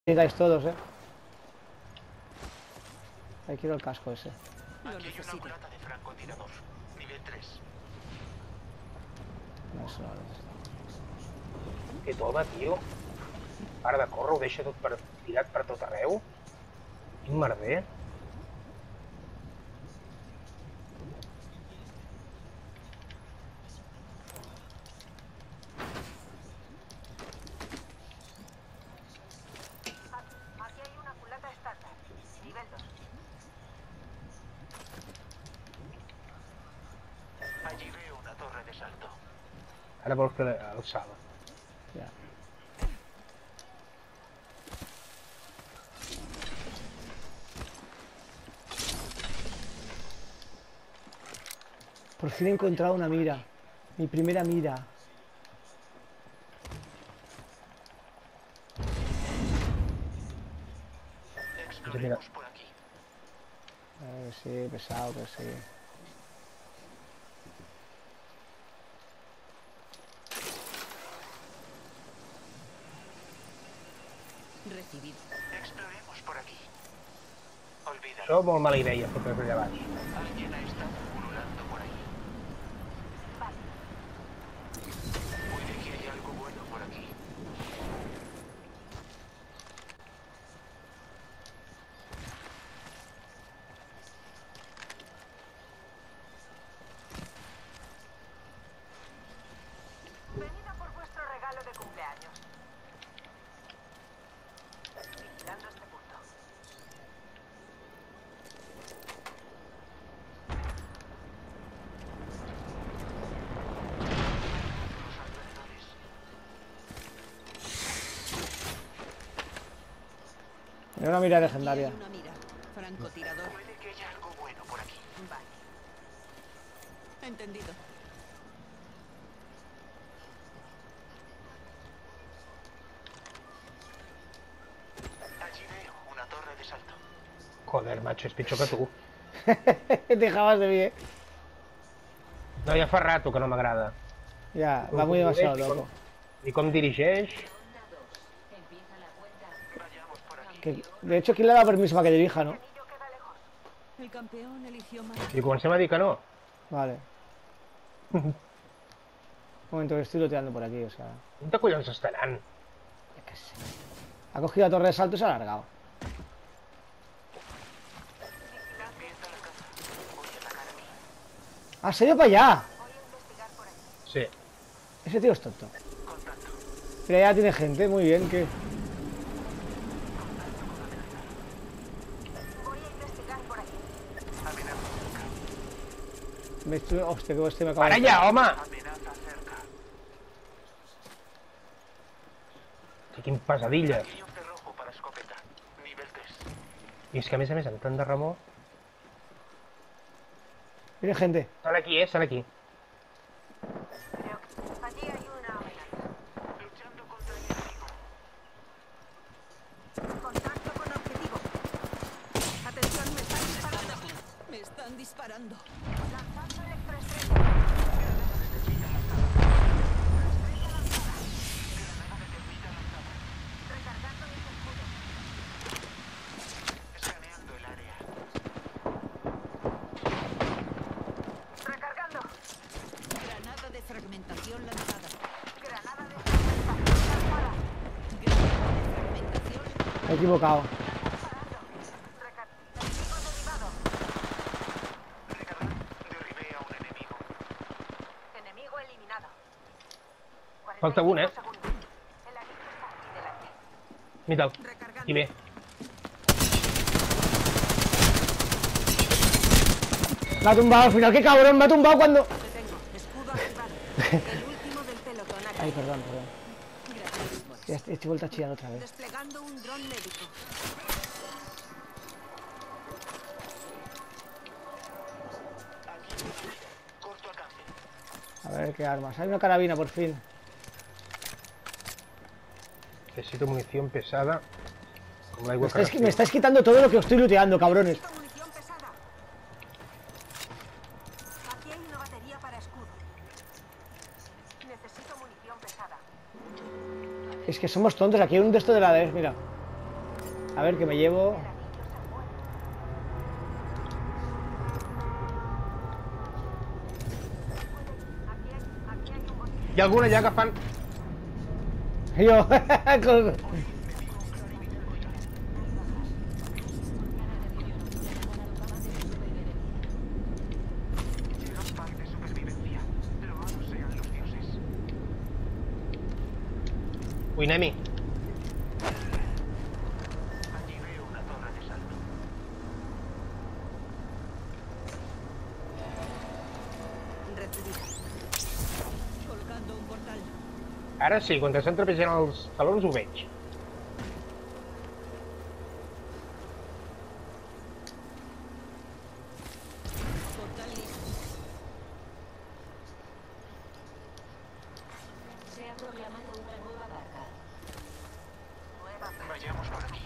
Llegáis todos, Ahí quiero el casco ese. Aquí hay una culata de francotirador. Nivel 3. No, eso no lo necesito. Que toma, tio. Para de córrer, ho deixa tot tirat per tot arreu. Quin merder. Aquí hay una culata estándar. Nivel 2. Allí veo una torre de salto. Ara vols fer el salt. Ya. Por fin he encontrado una mira. Mi primera mira. Exploremos por aquí. Que sí, pesado, que sí. Recibido. Exploremos por aquí. Olvídalo. Això molt mala idea, fotre allà baix. Alguien ha estado pululando por ahí. Puede que haya algo bueno por aquí. Venid a por vuestro regalo de cumpleaños. Vigilando este punto. Los alrededores. Era una mira Aquí legendaria. hay una mira. Francotirador. Puede que haya algo bueno por aquí. Vale. Entendido. Allí veo una torre de salto. Joder, macho, és pitjor que tu. Dejabas de mí, No, ja fa rato que no m'agrada. Ya, va muy demasiado loco. I com dirigeix... Vayamos por aquí. Que, de hecho, ¿quién le ha dado permiso para que dirija, no? Anillo queda lejos. El campeón eligió mal. I comencem a dir que no. Vale. Un momento, que estoy looteando por aquí, o sea. On collons estaran? Yo qué sé. Ha cogido la torre de salto y se ha alargado. Empieza la caza. Voy a atacar aquí. ¡Ah, se ha ido para allá! Voy a investigar por aquí. Sí. Ese tío es tonto. Contacto. Pero ya tiene gente, muy bien, que. Voy a investigar por aquí. Amenaza cerca. Me estoy... Hostia, que este me acaba Para de... allà, home! Amenaza cerca. Que quin pesadilles. Aquí hay un cerrojo para escopeta. Nivel 3. I és que, a més, amb tant de remor... Viene gente. Estan aquí, estan aquí. Creo que allí hay una amenaza. Luchando contra el enemigo. Contacto con objetivo. Atención, me están disparando. Me están disparando. Lanzando electroestrella. Recargando mis escudos. Escaneando el área. Recargando. Granada de fragmentación lanzada. Granada de fragmentación lanzada. Granada de fragmentación. Me he equivocado. Disparando. Enemigo derribado. Recargando. Derribé a un enemigo. Enemigo eliminado. Falta un, 45 segundos. El anillo está aquí delante. Mira'l. Recargando. Aquí ve. Me ha tumbado al final, qué cabrón, me ha tumbado cuando... Detengo. Escudo activado. El último del pelotón aquí. Ay, perdón. Gracias, Boris. Ya estoy vuelta a chillar otra vez. Desplegando un dron médico. Aquí hay una mira. Corto alcance. A ver qué armas. Hay una carabina, por fin. Necesito munición pesada. Com l'aigua que Me respiro. estáis quitando todo lo que os estoy looteando, cabrones. Necesito munición pesada. Aquí hay una batería para escudo. Necesito munición pesada. Es que somos tontos. Aquí hay un de esto de la vez, mira. A ver, que me llevo. Hi ha alguna allà agafant... Yo. con- Llegan par de supervivencia. Loados sean los dioses. Ui, anem-hi. Allí veo una torre de salto. Recibida. Colocando un portal. Ara sí, quan estan trepitjant els talons ho veig. Portal listo. Se ha proclamado una nueva carga. Vayamos por aquí.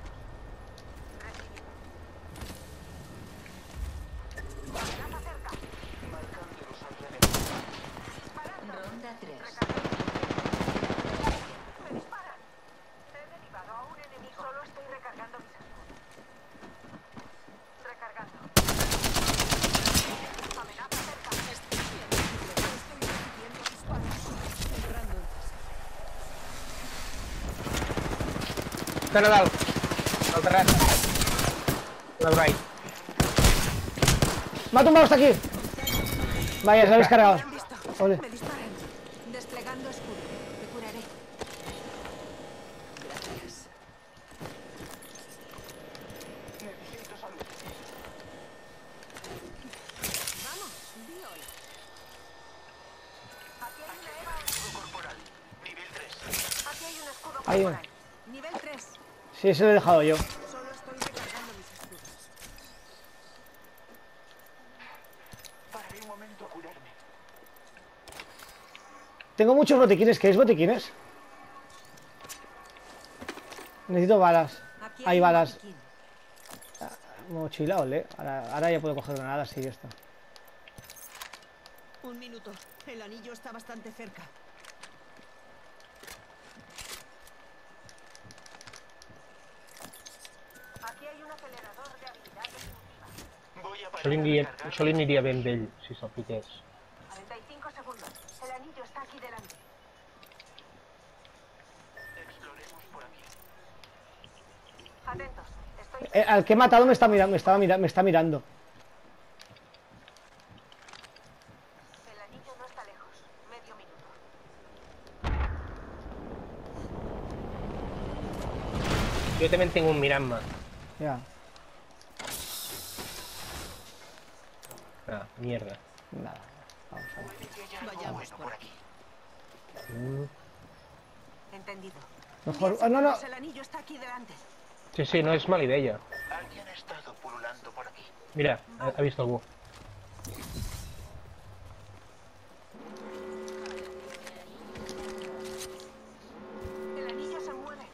Marcando los alrededores. Ronda 3. ¡Me disparan! He derribado a un enemigo. Solo estoy recargando mis escudos. Recargando. Amenaza cerca. Estoy recibiendo disparos. Entrando en fase. Estan a dalt. Al terrat. La Brai. Me ha tumbado hasta aquí. Vaya, se lo habéis cargado. Me han visto. Ole. Me disparan. Desplegando escudo. Te curaré. Gracias. Necesito salud. Vamos, di hola. Aquí hay una Eva. Escudo corporal. Nivel 3. Aquí hay un escudo Ahí. corporal. Nivel 3. Sí, eso lo he dejado yo. Solo estoy recargando mis escudos. Pararé un momento a curarme. Tengo muchos botiquines. ¿Queréis botiquines? Necesito balas. Aquí Hay un balas. botiquín. Mochila, ole. Ahora ya puedo coger granadas y ya está. Un minuto. El anillo está bastante cerca. Aquí hay un acelerador de habilidad definitiva. Voy a parar Això li aniria ben vell, si se'l fiqués. 45 segundos. El anillo está aquí delante. Exploremos por aquí. Atentos. Estoy. Al que he matado me está mirando. Me está mirando. El anillo no está lejos. Medio minuto. Jo també en tinc un mirant-me. Ya. Ah, mierda. Nada. Vamos a ver. Puede que haya algo Vayamos bueno por por aquí. Entendido. Mejor. 10 Oh, no, no. segundos, El anillo está aquí delante. Sí, sí, no és mala idea. Alguien ha estado pululando por aquí. Mira, ha vist algú. El anillo se mueve.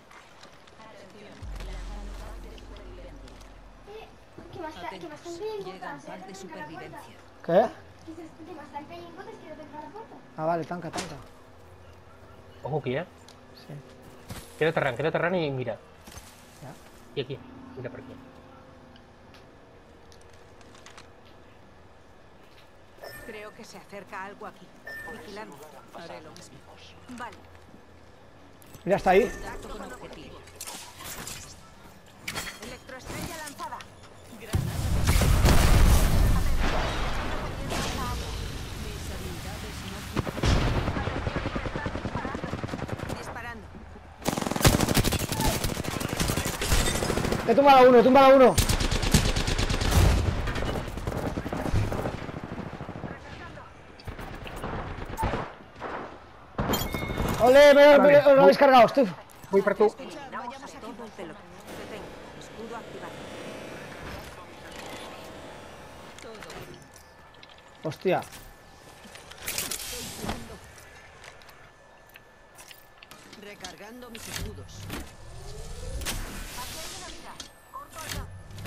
Que bastante Atentos. hay en Llegan botas, par de supervivencia. ¿Qué? Que bastante hay en botas, quiero cerrar la puerta. Ah, vale, tanca, tanca. Ojo aquí, eh? Sí. Queda aterrant i mira. Ja. I aquí, mira per aquí. Creo que se acerca algo aquí. Vigilando. Haré lo mismo. Vale. Mira, está ahí. Contacto con objetivo. Electroestrella lanzada. Mis habilidades no Disparando. He tumbado a uno, he tumbado a uno. Ole, os lo habéis cargado, estoy. Vull per tu. Eliminamos a todo el pelotón. Detengo. Escudo activado. Hostia. recargando mis escudos. Aquí hay una vida. Corto allá.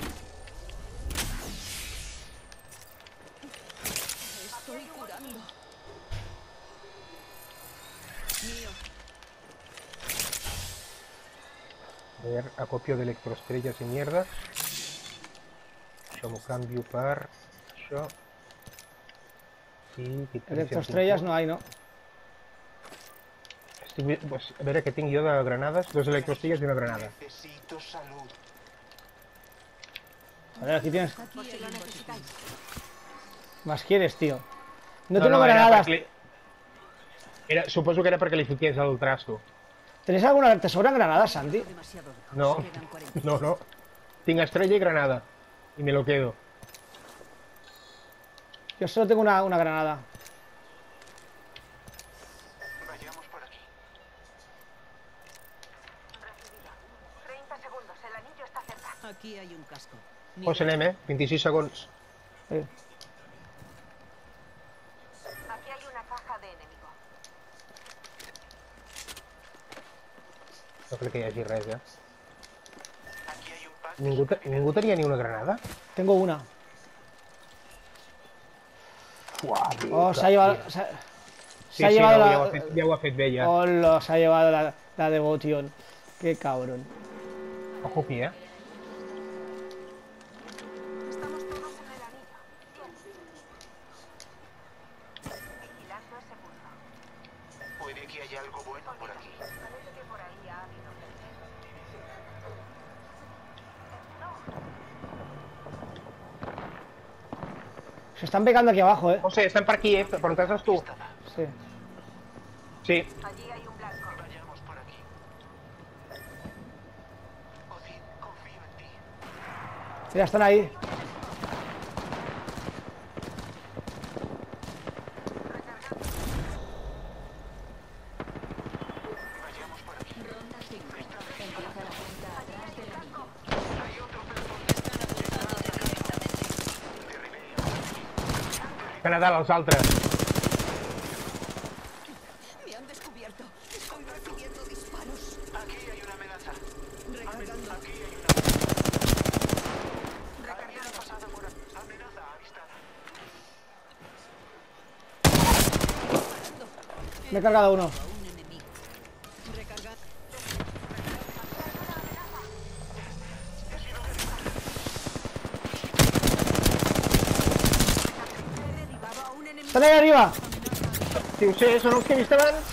Estoy curando. Mío. A ver. acopio d'electroestrelles i mierda. Això m'ho canvio per... això. I... Electroestrellas no hay, ¿no? Pues, a veure què tinc jo de granades. 2 electroestrelles i una granada. Necesito salud. A ver, aquí tienes. Aquí Por si hay lo un necesitáis. Más quieres, tío. No tengo granadas. Suposo que era perquè li fiqués el trasto. ¿Tenéis alguna? ¿Te sobran granadas, Santi? demasiado lejos. No, Quedan 40. no. Tinc estrella i granada. I me lo quedo. Yo solo tengo una granada. Vayamos por aquí. Recibido. 30 segundos. El anillo está cerca. Aquí hay un casco. Pues anem, 26 segons. Aquí hay una caja de enemigo. No crec que hi hagi res, Aquí hay un pack. Ningú tenia ni una granada? Tengo una. Uah, Oh, se ha llevado. Se ha Sí, llevado no, la. ja ho ha fet bé, ja. Hola, se ha llevado la devoción. Qué cabrón. Ojo aquí, Estamos todos en el anillo. Bien. Vigilando ese punto. Puede que haya algo bueno por aquí. Parece que por ahí ha habido gente. Se están pegando aquí abajo, José, estan per aquí, per on estàs tu? Sí. Sí. Allí hay un blanco. Vayamos por aquí. Odín, confío en ti. Ya están ahí. Vayamos por aquí. Ronda 5. Empieza la cuenta atrás del anillo. Hay otro pelotón. Estan a dalt els altres. Me han descubierto. Estoy recibiendo disparos. Aquí hay una amenaza. Recargando. Aquí hay una amenaza. Alguien ha pasado por aquí. Amenaza avistada. Me he cargado uno. A un enemigo. Recargando. He derribado a un enemigo. ¡Están ahí arriba! Sí, ho sé, són els que he vist abans.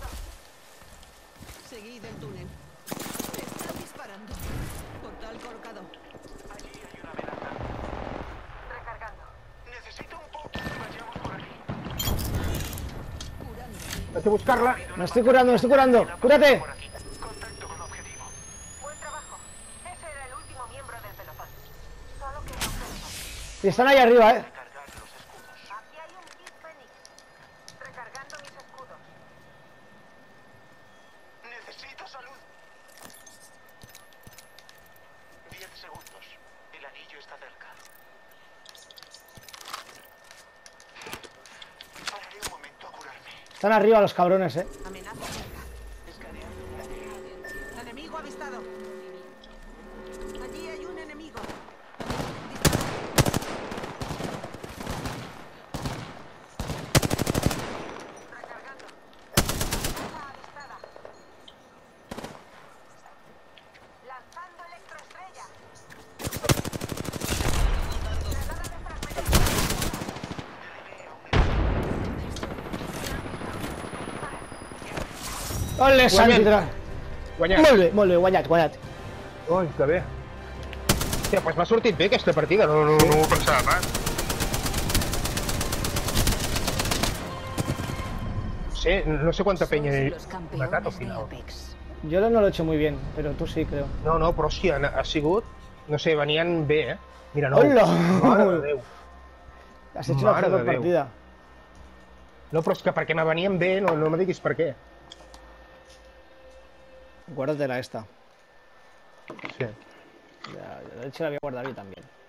Seguid el túnel. Están disparando. Portal colocado. Allí hay una amenaza. Recargando. Necesito un poco. Vayamos por aquí. Curando. Vaig a buscar-la. Me estoy curando, me estoy curando. ¡Cúrate! Por aquí. Contacto con objetivo. Buen trabajo. Ese era el último miembro del pelotón. Solo que no creo. Y están ahí arriba, Cargar los escudos. Aquí hay un kit Fénix. Recargando mis escudos. Necesito salud. 10 segundos. El anillo está cerca. Pararé un momento a curarme. Están arriba los cabrones, Amenaza cerca. Enemigo avistado. Allí hay un enemigo. Recargando. Amenaza avistada. Lanzando electroestrella. Granada de fragmentación. ¡Ole, Santi! Guanyat. Molt bé, guanyat, guanyat. Ui, que bé. Hòstia, doncs m'ha sortit bé aquesta partida, no ho pensava pas. No sé quanta penya he Los matat al campeones de final. Apex. Yo no lo he hecho muy bien, pero tú sí, creo. No, però hòstia, ha sigut... No sé, venien bé, Mira, no. Hola! Mare de Déu. Has hecho una Mare mejor de Déu. partida. No, però és que perquè me venien bé, no me diguis per què. Guárdatela esta. Sí. Ya, de hecho la voy a guardar yo también.